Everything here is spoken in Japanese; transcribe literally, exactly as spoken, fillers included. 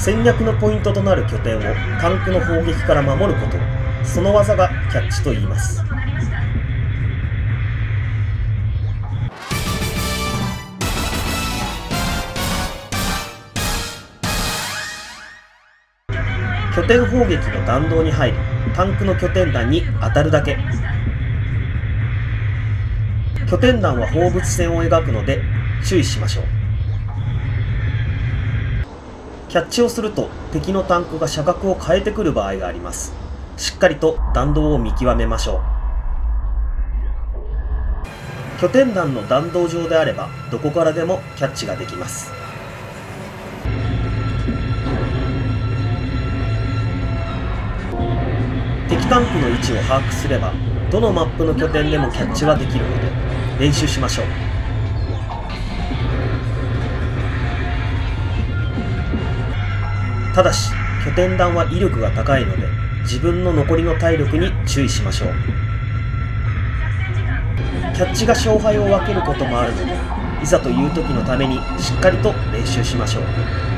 戦略のポイントとなる拠点をタンクの砲撃から守ること、その技がキャッチと言います。拠点砲撃の弾道に入り、タンクの拠点弾に当たるだけ。拠点弾は放物線を描くので注意しましょう。キャッチをすると敵のタンクが射角を変えてくる場合があります。しっかりと弾道を見極めましょう。拠点弾の弾道上であればどこからでもキャッチができます。敵タンクの位置を把握すればどのマップの拠点でもキャッチはできるので練習しましょう。ただし拠点弾は威力が高いので自分の残りの体力に注意しましょう。キャッチが勝敗を分けることもあるのでいざという時のためにしっかりと練習しましょう。